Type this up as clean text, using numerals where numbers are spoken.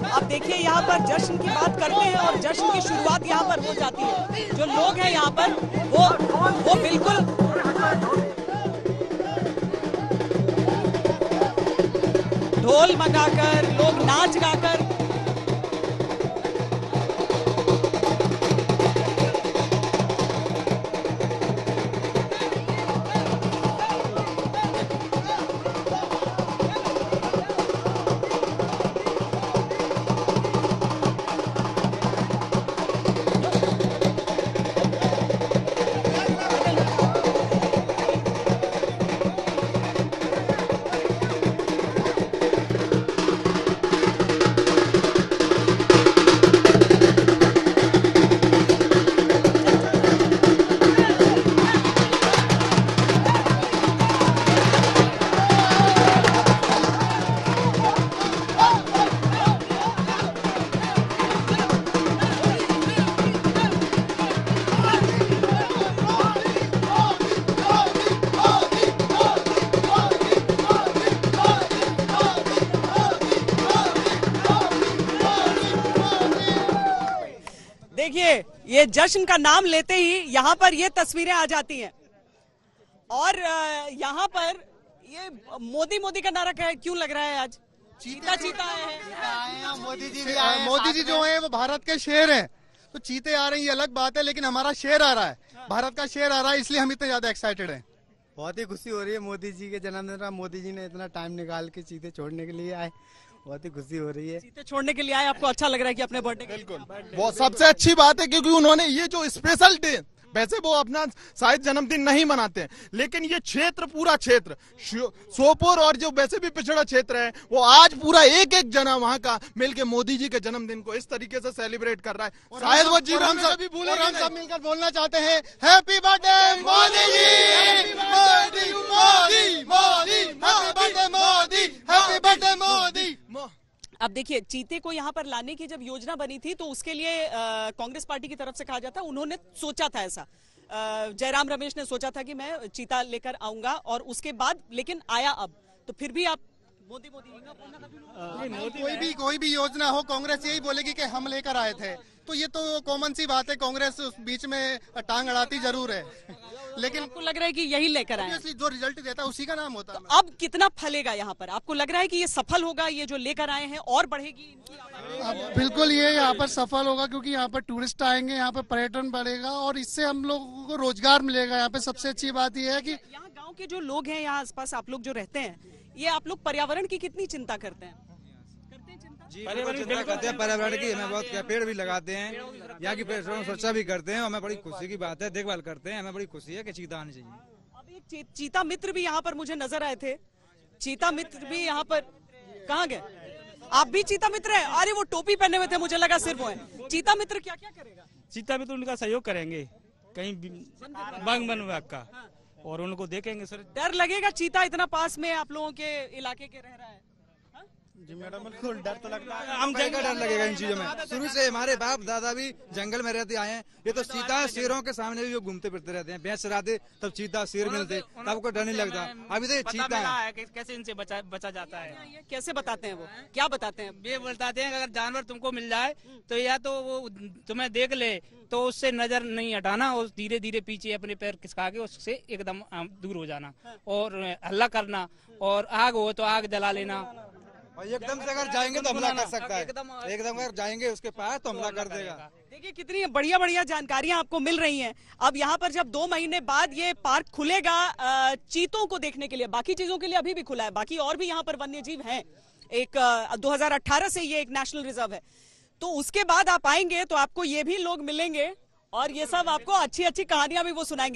अब देखिए यहाँ पर जश्न की बात करते हैं और जश्न की शुरुआत यहाँ पर हो जाती है। जो लोग हैं यहाँ पर वो बिल्कुल ढोल मंगाकर, लोग नाच गाकर देखिए ये जश्न का नाम लेते ही यहाँ पर ये तस्वीरें आ जाती हैं और यहाँ पर ये मोदी का नारा क्यों लग रहा है आज? चीता आए हैं। मोदी जी जो है वो भारत के शेर हैं, तो चीते आ रही है अलग बात है, लेकिन हमारा शेर आ रहा है, भारत का शेर आ रहा है, इसलिए हम इतने ज्यादा एक्साइटेड हैं। बहुत ही खुशी हो रही है मोदी जी के जन्मदिन पर। मोदी जी ने इतना टाइम निकाल के चीते छोड़ने के लिए आए, बहुत ही खुशी हो रही है। चीते छोड़ने के लिए आए, आपको अच्छा लग रहा है कि अपने बर्थडे? बिल्कुल, वो सबसे अच्छी बात है क्योंकि उन्होंने ये जो स्पेशल डे, वैसे वो अपना शायद जन्मदिन नहीं मनाते हैं, लेकिन ये क्षेत्र, पूरा क्षेत्र सोपोर और जो वैसे भी पिछड़ा क्षेत्र है, वो आज पूरा एक एक जना वहाँ का मिलके मोदी जी के जन्मदिन को इस तरीके से सेलिब्रेट कर रहा है। शायद वो जीवन में कभी भूले। और हम सब मिलकर बोलना चाहते हैं, happy birthday Modi ji, Modi Modi Modi, happy birthday Modi, happy birthday Modi. अब देखिए चीते को यहाँ पर लाने की जब योजना बनी थी तो उसके लिए कांग्रेस पार्टी की तरफ से कहा जाता, उन्होंने सोचा था ऐसा, जयराम रमेश ने सोचा था कि मैं चीता लेकर आऊंगा और उसके बाद, लेकिन आया अब तो फिर भी आप मोदी कोई भी योजना हो, कांग्रेस यही बोलेगी कि हम लेकर आए थे, तो ये तो कॉमन सी बात है। कांग्रेस उस बीच में टांग अड़ाती जरूर है, लेकिन आपको लग रहा है कि यही लेकर आए, जो रिजल्ट देता है उसी का नाम होता है। तो अब कितना फलेगा यहाँ पर? आपको लग रहा है कि ये सफल होगा, ये जो लेकर आए हैं, और बढ़ेगी इनकी आबादी? बिल्कुल ये यहाँ पर सफल होगा, क्योंकि यहाँ पर टूरिस्ट आएंगे, यहाँ पर पर्यटन बढ़ेगा और इससे हम लोगों को रोजगार मिलेगा। यहाँ पे सबसे अच्छी बात यह है कि यहाँ गाँव के जो लोग हैं, यहाँ आसपास आप लोग जो रहते हैं, ये आप लोग पर्यावरण की कितनी चिंता करते हैं? पर्यावरण करते हैं, पर्यावरण की हमें बहुत पेड़ भी लगाते हैं, यहाँ की पर्यावरण सुरक्षा भी करते हैं, हमें बड़ी खुशी की बात है, देखभाल करते हैं, हमें बड़ी खुशी है कि चीता आनी चाहिए। अब एक चीता मित्र भी यहाँ पर मुझे नजर आए थे, चीता मित्र भी यहाँ पर, कहाँ गए? आप भी चीता मित्र हैं? अरे वो टोपी पहने हुए थे, मुझे लगा सिर्फ वो है। चीता मित्र क्या क्या करेगा? चीता मित्र उनका सहयोग करेंगे, कहीं वन विभाग का, और उनको देखेंगे। सर डर लगेगा चीता इतना पास में आप लोगों के इलाके के रह रहा है? जी मैडम, बिल्कुल डर तो लगता है, हम जगह डर लगेगा इन चीजों में। शुरू से हमारे बाप दादा भी जंगल में रहते आए हैं, ये तो चीता शेरों के सामने भी घूमते फिरते रहते हैं, भैंस चराते तब चीता शेर मिलते, तब को डर नहीं लगता। अभी तो चीता है, कैसे इनसे बचा जाता है? ये कैसे बताते हैं? वो क्या बताते हैं? ये बताते हैं कि अगर जानवर तुमको मिल जाए तो या तो वो तुम्हें देख ले तो उससे नजर नहीं हटाना, और धीरे धीरे पीछे अपने पैर खिसका के उससे एकदम दूर हो जाना, और हल्ला करना, और आग हो तो आग जला लेना, और एकदम से अगर जाएंगे तो हमला कर सकता है, एकदम अगर जाएंगे उसके पास तो हमला कर देगा। देखिए कितनी बढ़िया बढ़िया जानकारियां आपको मिल रही हैं। अब यहाँ पर जब 2 महीने बाद ये पार्क खुलेगा चीतों को देखने के लिए, बाकी चीजों के लिए अभी भी खुला है, बाकी और भी यहाँ पर वन्य जीव हैं। एक 2018 से ये एक नेशनल रिजर्व है, तो उसके बाद आप आएंगे तो आपको ये भी लोग मिलेंगे और ये सब आपको अच्छी अच्छी कहानियां भी वो सुनाएंगे।